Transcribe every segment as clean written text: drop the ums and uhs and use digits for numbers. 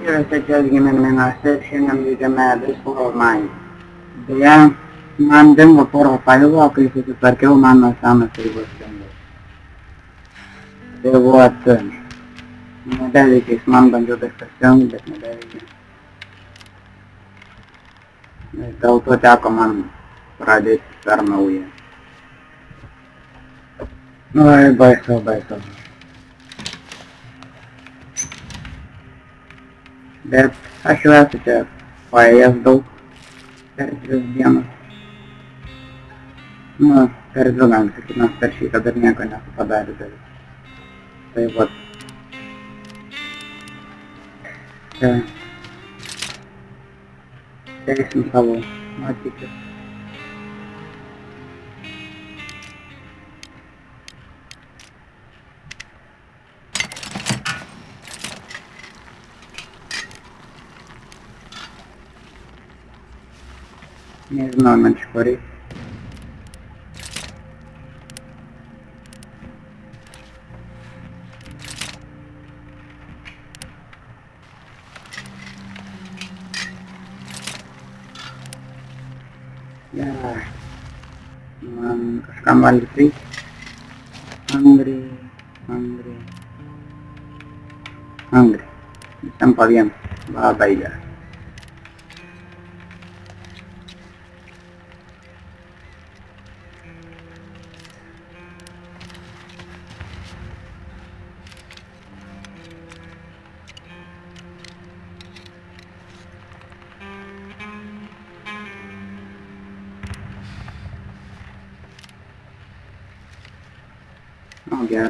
Svečias gyvenime namuose ir šiandien žaidžiame Bristol Mine. Deja, man dingo pora failų, o kai susitvarkiau, mano senas ribos dingo. Tai vat, nebeveikia, jis man bandžiau prisijungti, bet nebeveikia. Dėl to teko man pradėti per naują. Oi, baisu. Bet aš jau esu čia paėjęs daug per 3 dienas. Per 2 galim sakyti, nors per šitą dar nieko nesu padaręs. Tai vat. Čia teisim savo nuotykius. Nežinau, man čia ko reikia. Gerai. Man kažkam valgyti reikia. Hungry. Visam po vieną. Labai gerai. Oh, gerai.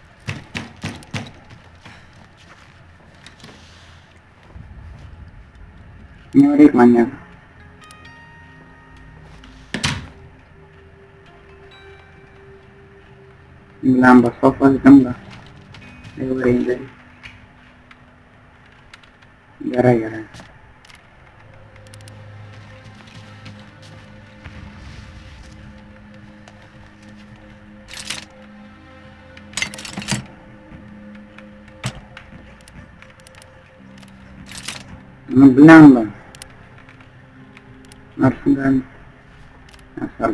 Nereik man nieko. Blemba, sofos dingo. Jau reikia. Gerai. Blemba. Nors galim. Nesvarbu.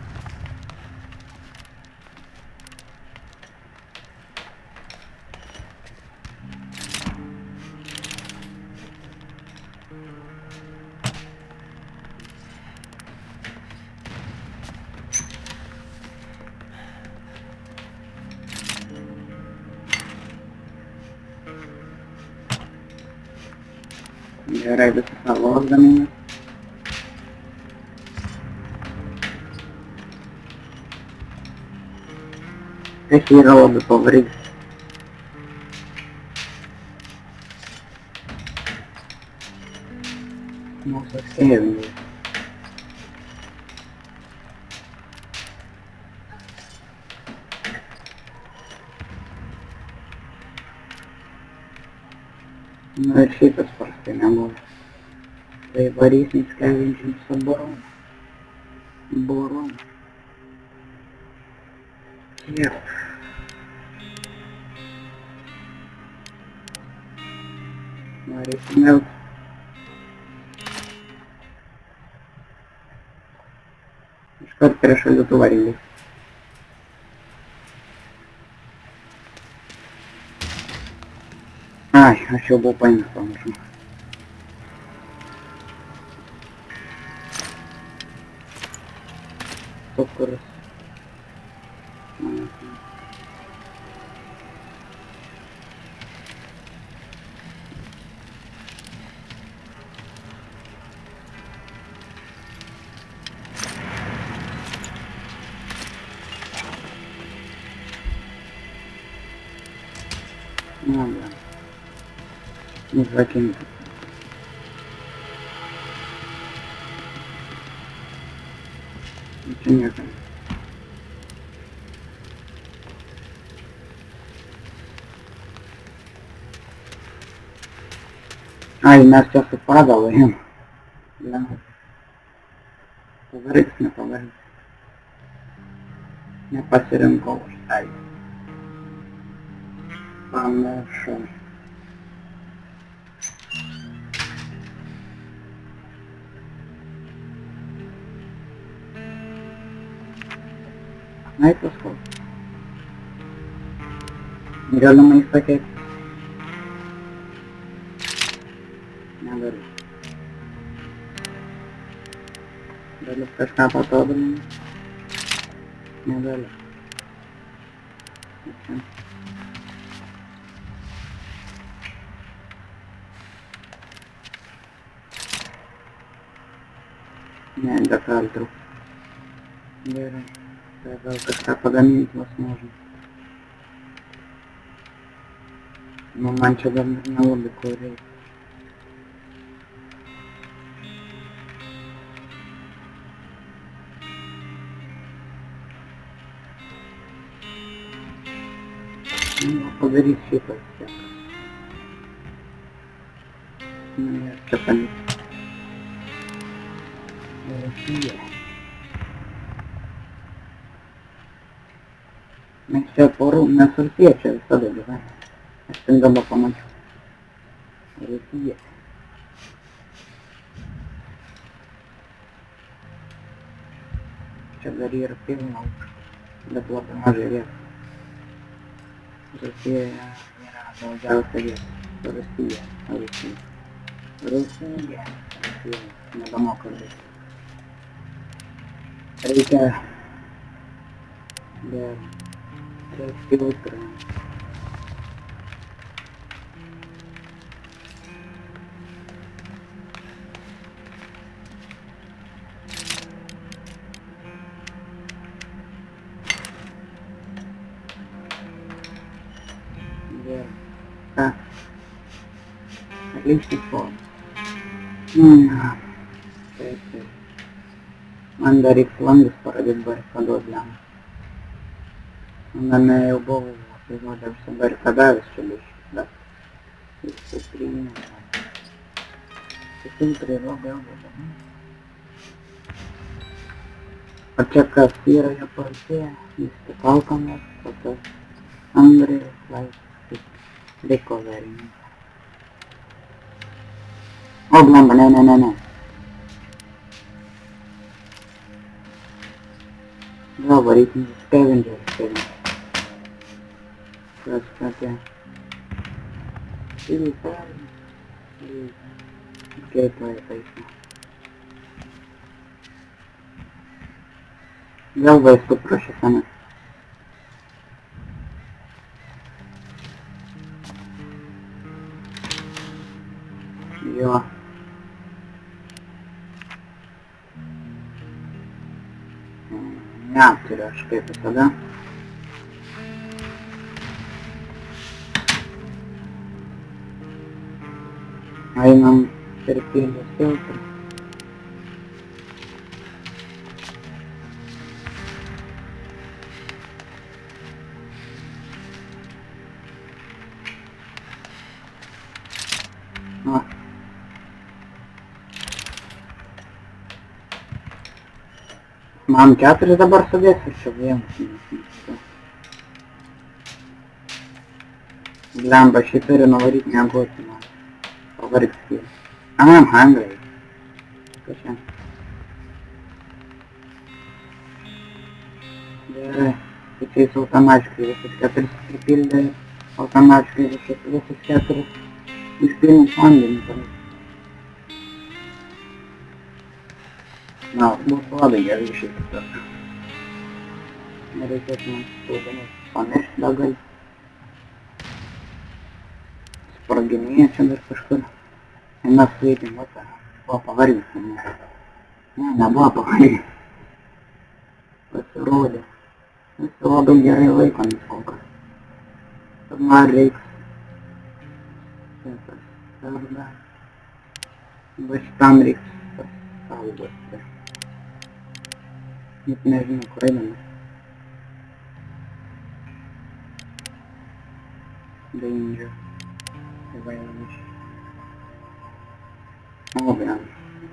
Gerai, visą salos gamina. Tai yra labai pavargęs. Mūsų sėvingai. Ir šitas prastai nebuvo. Tai varysim skelbiančiam su borom. Kiek. Varysim vėl. Iškart prie šaldytuvą reikia. Ai, aš jau buvau paėmęs, pamiršau. Cukrus. Закинуть. Ничего нет. Ai, mes čia su pagalo ėjom. Pavargs. Nepasirinkau už tai. Pamiršau. Ai paskui. Galima įsakyti. Negaliu. Galiu kažką patobulinti. Negaliu. Čia. Не, деталь труб. Gerai. Tai gal kažką pagaminti vos možem. Nu, man čia dar nelabai ko reikia. Nu, padarys šitą tiek. Nu, ir čia palikti. Rusija. Mes čia porų, mes Rusija čia visada gyvename. Aš ten dabar pamačiau. Rusija. Čia dar yra pilna aukštų, bet labai mažai vietų. Rusija yra daugiausia vietų. Rusija. Nebemoku kalbėti. Reikia dar filtrą. Ką? Atlikti formą. Taip. Man dar reiks langus pradėti barikaduot lemą. Mane jau buvau epizodė užsibarikadavęs čia biškį, bet visi priimė. Filtrai labai ilgai. O čia kas yra jo partija, jis tik alkanas, o tas Andrejus laisvas recovery. O blemba, ne. Gal varykim scavenger. Kas tokia? Gameplay taisymą. Vėl vaistų prašysame. Jo. Neapturiu aš kaip visada. Einam per pilį filtrą. Va. Man 4 dabar sudėsiu čia vienas. Blemba, šį turi nuvaryti negoti man. Pavargti spėlį. I'm hungry. Kažin. Gerai. Kitais automatiškai visus 4 pripildė. Automatiškai visus 4 išpilnus vandenį palikti. Na, būtų labai gerai šitą. Nereikėtų man spaudamas pamiršti dagai. Spraginėje čia dar kažkur. Ir mes veikėm, buvo pavargęs. Ne, nebuvo pavargęs. Pasirodė. Visi labai gerai laikomės kol kas. Tad man reiks. Va šitam reiks saugoti. Net nežinau, kur einame. Danger. Įvairiamis. O, vien.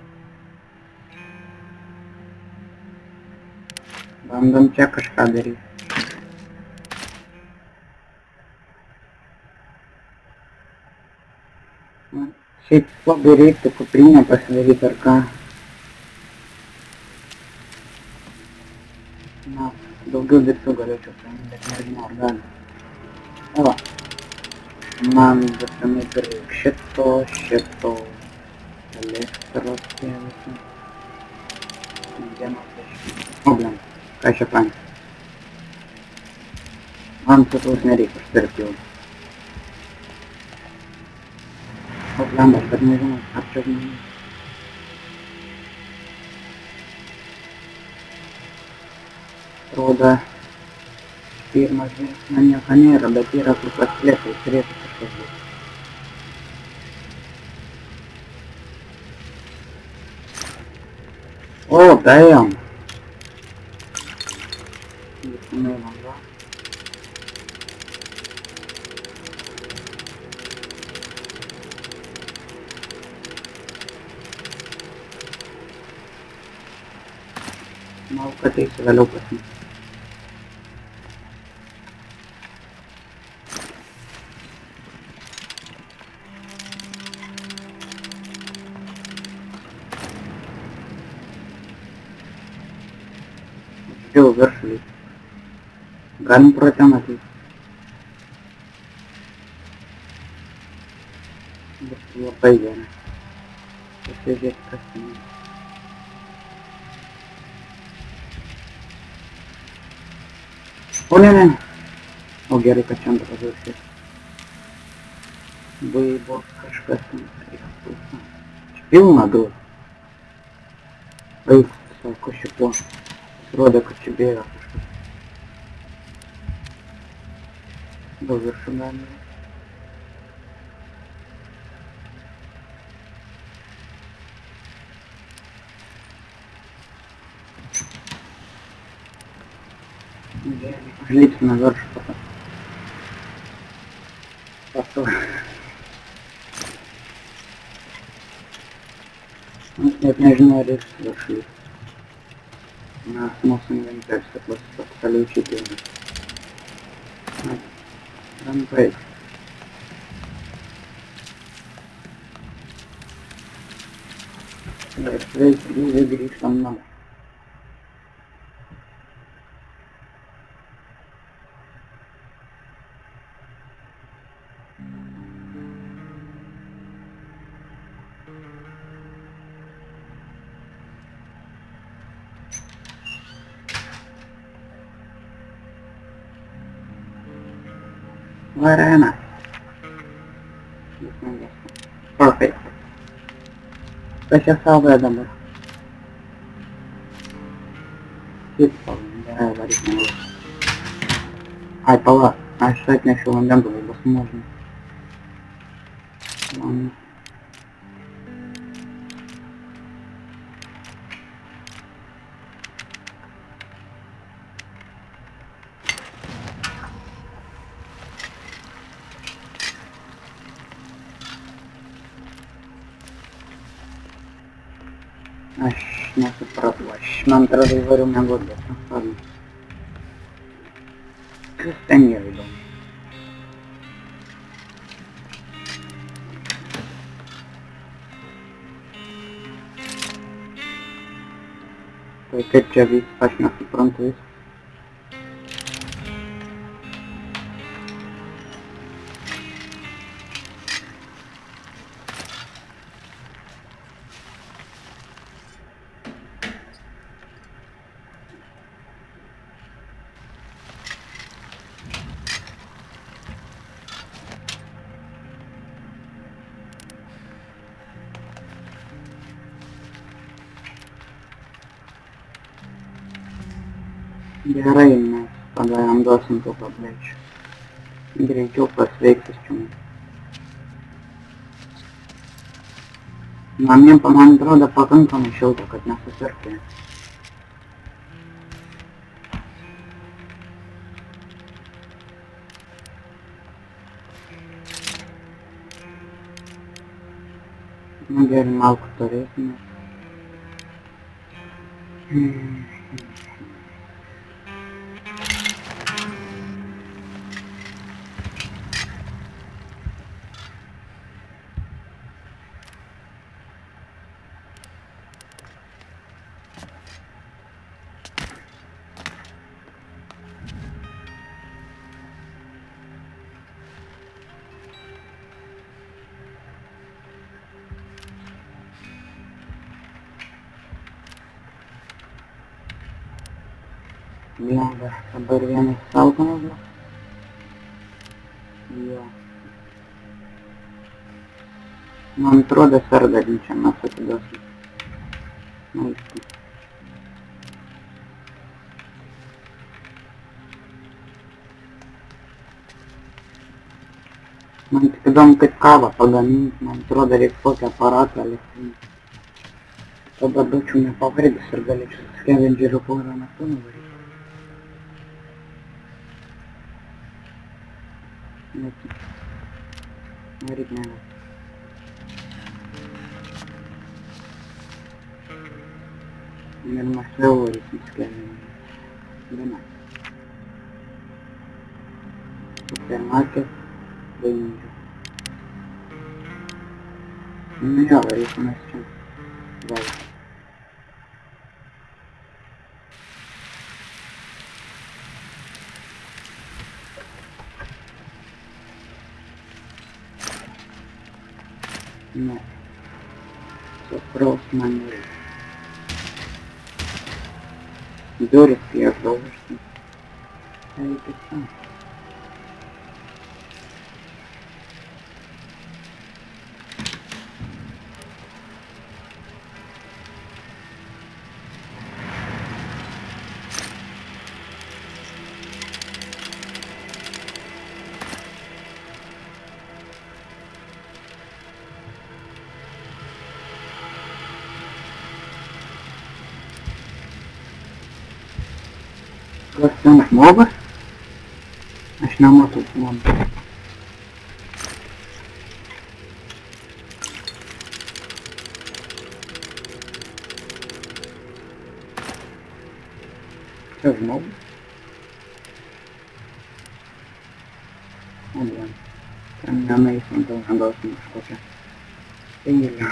Bandom čia kažką daryti. Šiaip labai reiktų kuprinę pasidaryti ar ką. Na, daugiau daiktų galėčiau paimti, bet nežinau ar gali. O, man būtinai prireik šito, elektros tie visi. O, blem, ką čia paimti? Man cukraus nereikia, aš pirkti jau. O, blem, aš dar nežinau, ar čia žmonės. Atrodo, pirmas žingsnis nieko nėra, bet yra kur paslėpti, turėtų kažkas būti. O, damn! Būtinai vanduo. Manau, kad eisiu vėliau pasimti. Jau viršulį. Galim pro ten ateiti. Bus labai gerai. Pasižiūrėti, kas ten yra. O, ne. O, gerai, kad čia antras viršės. Buvo kažkas ten reikia pulsa. Čia pilna daug. Eik, sako šituo. Pasirodė, kad čia bėga kažkas. Gal viršų galima. Užlipsiu na viršų tada. Pasu. Aš net nežinau, ar reiks viršų lipti. Nes mūsų inventorius absoliučiai pilnas. Trumpai. Ir sveiki, grįžtam namo. Very nice. Perfect. Kas čia saugoja dabar? Kaip saugoja? Gerai, varyk nelai. Ai, pala. Aš atnešiu vandentuvai, bus можно. Ладно. Aš nesupratau, man atrodo įvariau miegot, bet nesvarbu. Kas ten yra įdomu? Tai kaip čia vyks, aš nesuprantu viską. Gerai, mes tada jam duosim tų tablečių. Greičiau pasveiks iš čiūnų. Man atrodo pakankamai šilta, kad nesusirgti. Nu gerai, malkų turėsime. Blemba, dabar vienas saugomas bus. Jo. Man atrodo sergalinčią mes atiduosim. Maistą. Man tik įdomu, kaip kavą pagaminti, man atrodo, reikia kokį aparatą elektrinį. Tada būčiau nepavardis ir galėčiau skevendžerių porą metų nuvaryti. Varyt negali. Ir mažiau varysim skevendžerių. Gana. Supermarket. Dainydžiu. Nu jo, varysim mes čia. Gal. Ne. Cukraus man nereikia. Duris prieš daužti. Reikia čia. Kas ten žmogus? Aš nematau žmogus. Čia žmogus? O, blin. Ten nenaisim, gal gausim kažkokią eilę.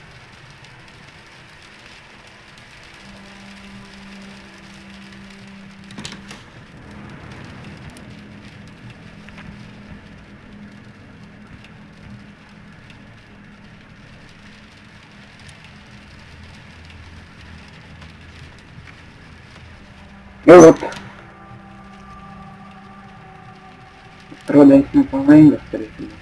Ir vat. Atrodo, jis nepavojingas turėtų būti.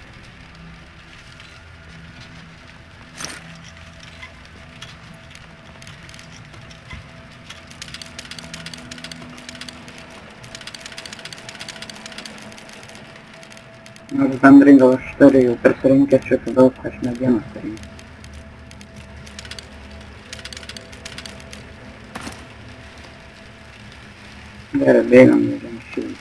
Nors bendrai gal aš turiu jau prisirinkęs šitą daug, aš ne vienas surinkęs. Gerai, bėgam į šilį.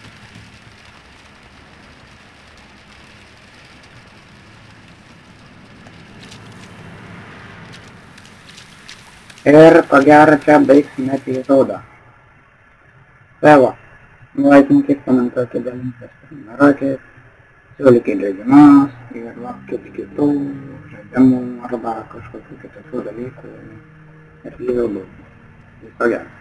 Ir ko gero čia baigsime epizodą. Tai va, laikinkit, komentuokit, dalinkitės, prenumeruokit, siūlykit žaidimus ir laukit kitų žaidimų arba kažkokių kitokių dalykų ir lygiau daug. Viso gero.